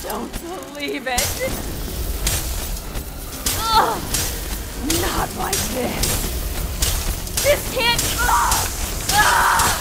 don't believe it. Ugh, not like this. This can't. Ugh, ugh.